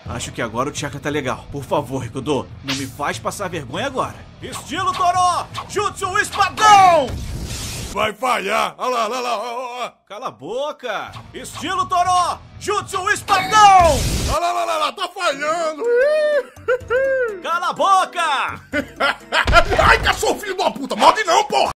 Acho que agora o Chaka tá legal. Por favor, Rikudo, não me faz passar vergonha agora. Estilo Toró! Jutsu Espadão! Vai falhar! Olha lá, olha lá, olha lá! Cala a boca! Estilo Toró! Jutsu Espadão! Olha lá, olha lá, tá falhando! Cala a boca! Ai, cachorro, filho da puta! Morde não, porra!